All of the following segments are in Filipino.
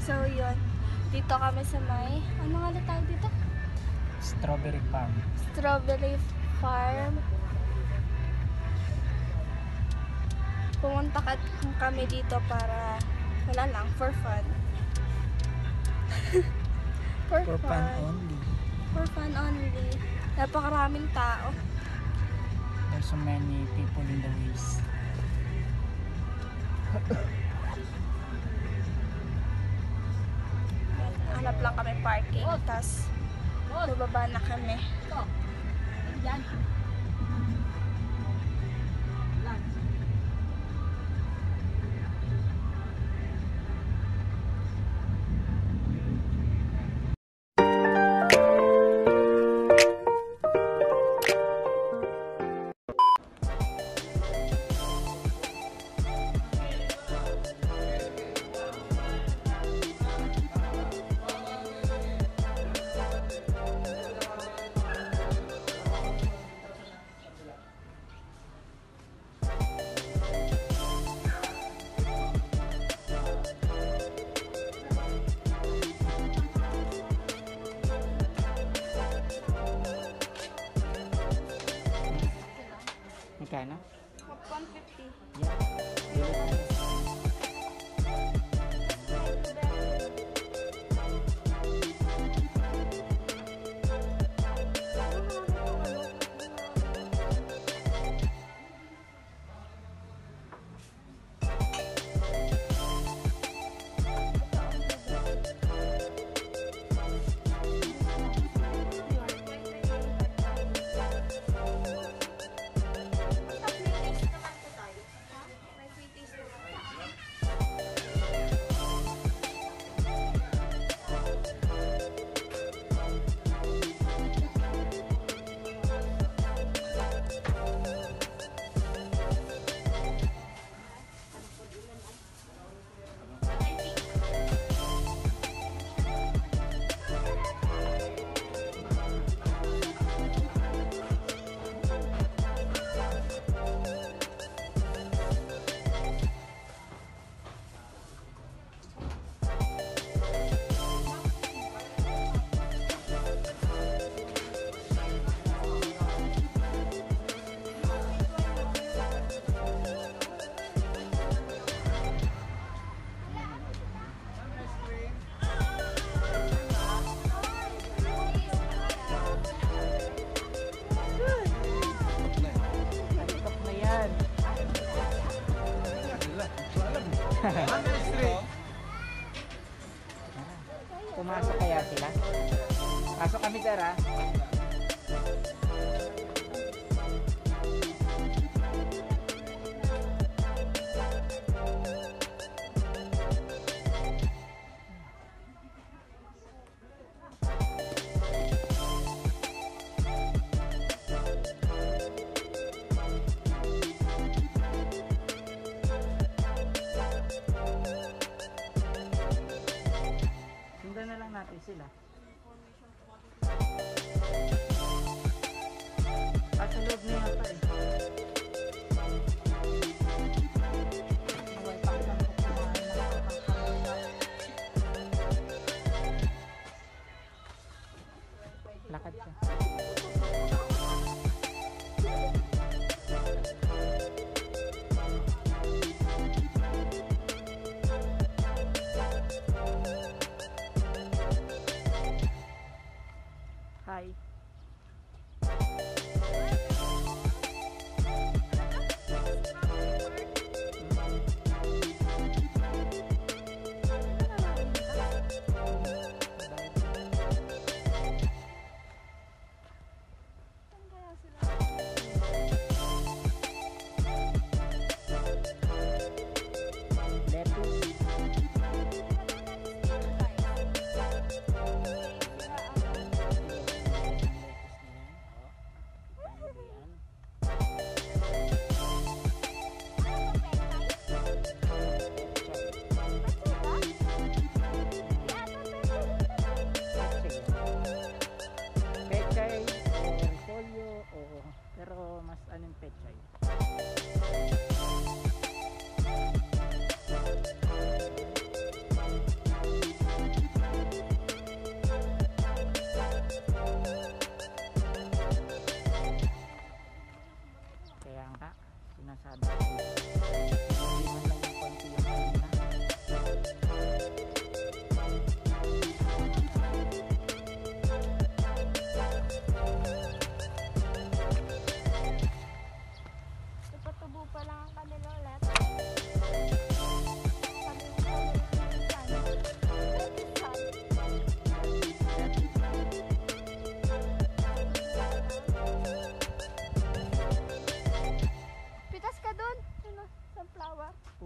So, yun. Dito kami sa may, ano nga tawag dito? Strawberry farm. Strawberry farm. Pumunta kami dito para, wala lang, for fun. for fun only. For fun only. Napakaraming tao. There's so many people in the ways. Hanap lang kami parking, tas bababa na kami. Magkano? 150. Yeah. Pumasok kaya sila? Pasok kami dara. Sundan na lang natin sila. At sa loob na yata eh. Lakad ka. Hi.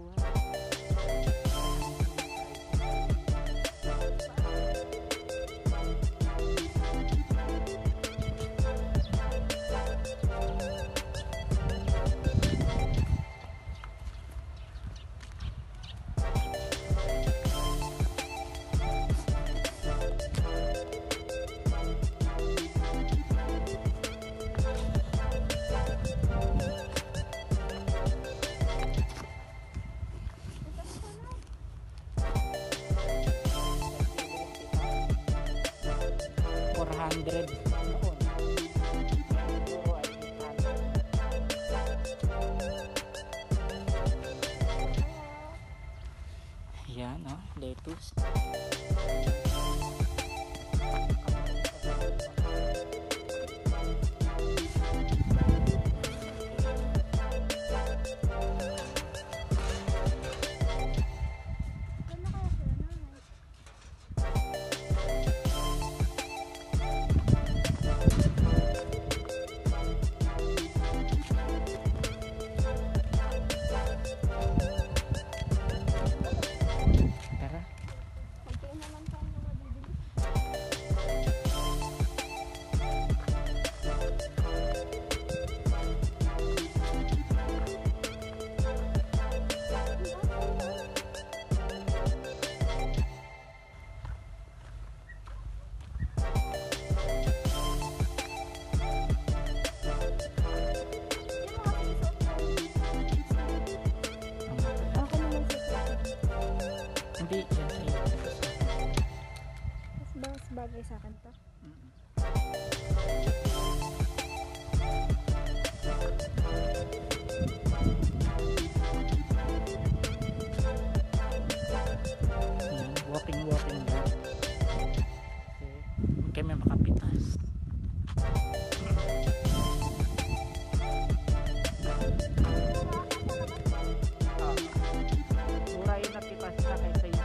nakuha. Yan, oh, lettuce. Hindi, yan sa'yo. Mas bagay sa akin to. Yan, walking lang. Kasi kami makapitas. Mura yun na pitas na kaysa yung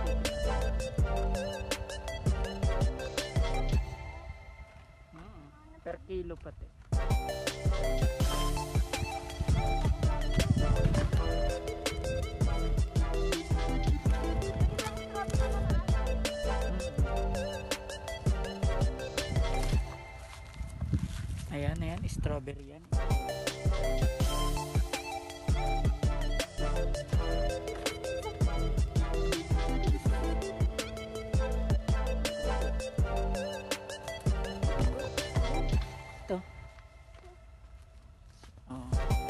per kilo pati. Ayan, strawberry yan. Ito. Oh.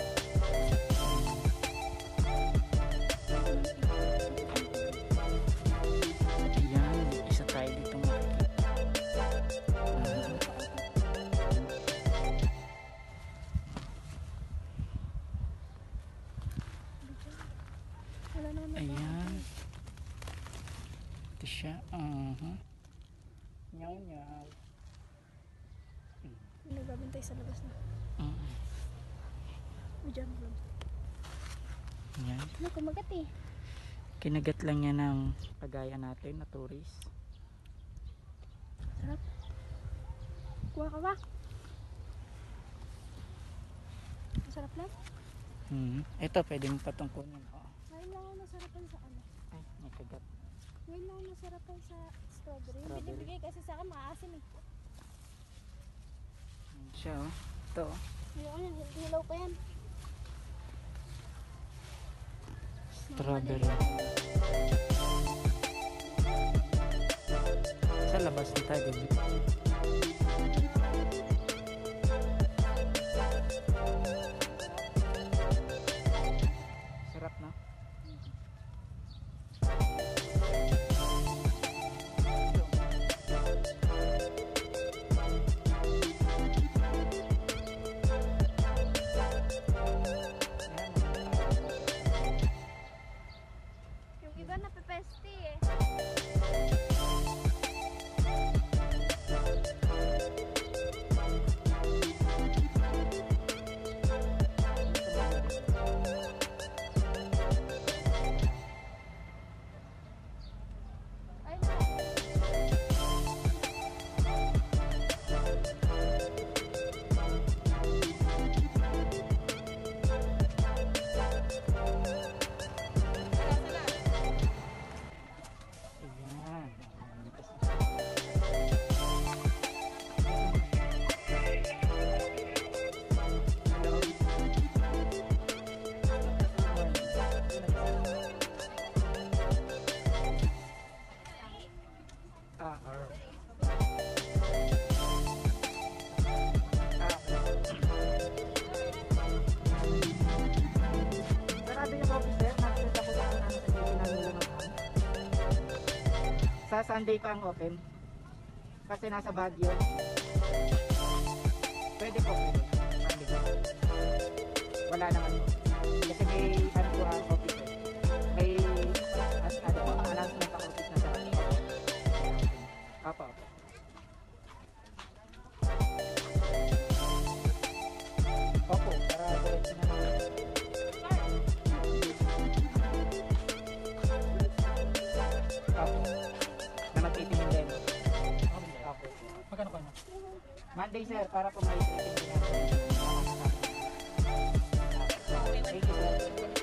Ayan, isa tayo dito ayan. Ito siya. Nyaw. Nagbabantay sa labas na. Diyan bro. Ayan. Ano kumagat eh? Kinagat lang yan ng kagaya natin na tourist. Sarap. Kuha ka ba? Masarap lang? Ito pwede mo patungkunin. Oh. Ngayon lang ako nasarapan sa ano. Ay, may kagat. Ngayon lang ako nasarapan sa strawberry. Binibigay kasi sa akin maasim eh. Ayan siya, oh. Ito, oh. Ayun, hilaw pa yan. Strawberry. Sa labas na tayo. Sarap na. Yung iba napepesti eh. Sa Sunday pa ang open. Kasi nasa Baguio. Pwede po, pwede. Sunday. Wala naman po. Kasi may ano po ang office. May announcement ang office na sa Apo. Opo, para diretso na naman. Opo. Na magtitingin din. Opo. Magkano ka na? Monday sir, para po may titingin natin. Thank you sir.